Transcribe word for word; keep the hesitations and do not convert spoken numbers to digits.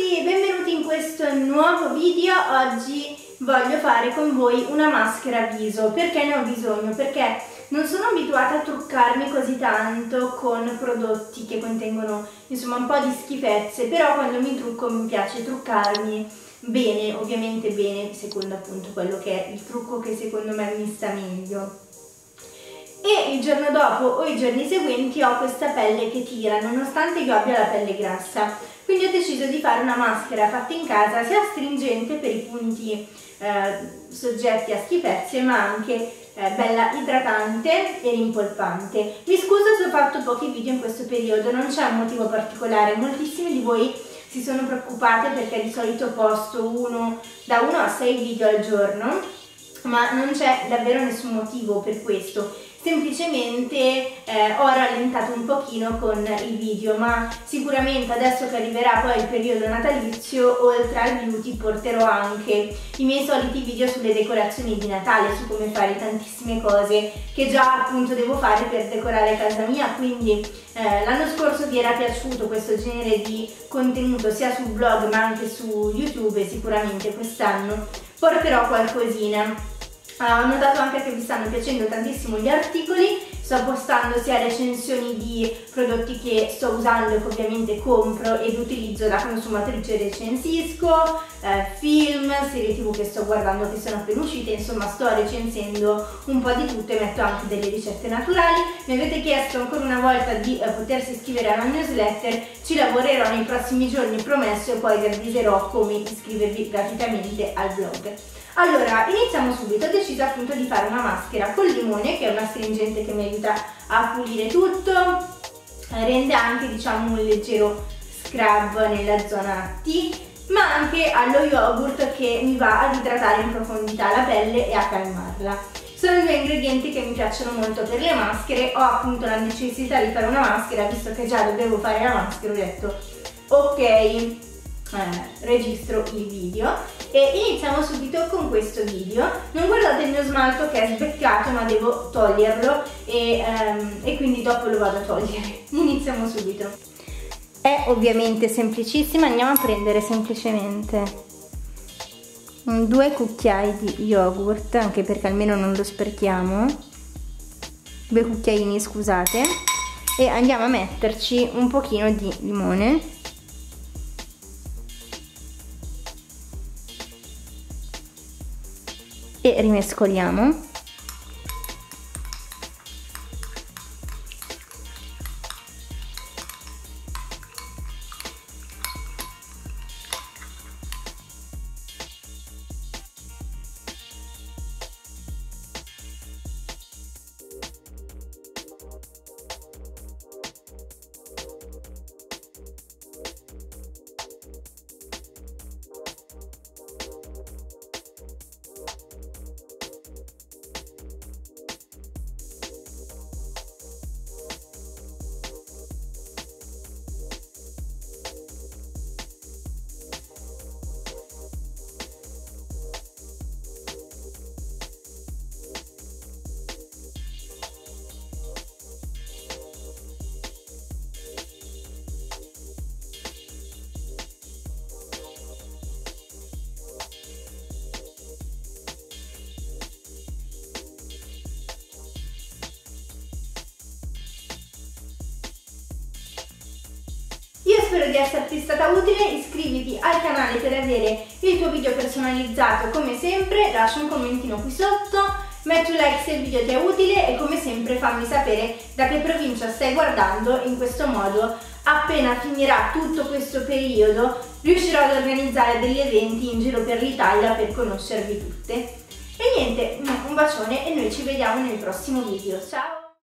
ragazzi, benvenuti in questo nuovo video. Oggi voglio fare con voi una maschera viso. Perché ne ho bisogno? Perché non sono abituata a truccarmi così tanto con prodotti che contengono insomma un po' di schifezze, però quando mi trucco mi piace truccarmi bene, ovviamente bene, secondo appunto quello che è il trucco che secondo me mi sta meglio. E il giorno dopo o i giorni seguenti ho questa pelle che tira, nonostante io abbia la pelle grassa. Quindi ho deciso di fare una maschera fatta in casa, sia astringente per i punti eh, soggetti a schifezze, ma anche eh, bella idratante e rimpolpante. Mi scuso se ho fatto pochi video in questo periodo, non c'è un motivo particolare. Moltissimi di voi si sono preoccupate perché di solito posto uno, da uno a sei video al giorno, ma non c'è davvero nessun motivo per questo. Semplicemente eh, ho rallentato un pochino con i video, ma sicuramente adesso che arriverà poi il periodo natalizio, oltre al beauty porterò anche i miei soliti video sulle decorazioni di Natale, su come fare tantissime cose che già appunto devo fare per decorare casa mia. Quindi eh, l'anno scorso vi era piaciuto questo genere di contenuto sia sul blog ma anche su YouTube, e sicuramente quest'anno porterò qualcosina. Uh, ho notato anche che vi stanno piacendo tantissimo gli articoli, sto postando sia recensioni di prodotti che sto usando e che ovviamente compro ed utilizzo da consumatrice, recensisco, eh, film, serie tv che sto guardando che sono appena uscite, insomma sto recensendo un po' di tutto e metto anche delle ricette naturali. Mi avete chiesto ancora una volta di eh, potersi iscrivere alla newsletter, ci lavorerò nei prossimi giorni, promesso, e poi vi avviserò come iscrivervi gratuitamente al blog. Allora, iniziamo subito. Ho deciso appunto di fare una maschera col limone, che è un astringente che mi aiuta a pulire tutto, rende anche diciamo un leggero scrub nella zona T, ma anche allo yogurt che mi va ad idratare in profondità la pelle e a calmarla. Sono due ingredienti che mi piacciono molto per le maschere. Ho appunto la necessità di fare una maschera, visto che già dovevo fare la maschera, ho detto ok, eh, registro il video. E iniziamo subito con questo video. Non guardate il mio smalto che è sbeccato, ma devo toglierlo e, um, e quindi dopo lo vado a togliere. Iniziamo subito. È ovviamente semplicissima, andiamo a prendere semplicemente due cucchiai di yogurt, anche perché almeno non lo sprechiamo, due cucchiaini scusate, e andiamo a metterci un pochino di limone. E rimescoliamo. Spero di esserti stata utile, iscriviti al canale per avere il tuo video personalizzato come sempre, lascia un commentino qui sotto, metti un like se il video ti è utile e come sempre fammi sapere da che provincia stai guardando. In questo modo, appena finirà tutto questo periodo, riuscirò ad organizzare degli eventi in giro per l'Italia per conoscervi tutte. E niente, un bacione e noi ci vediamo nel prossimo video, ciao!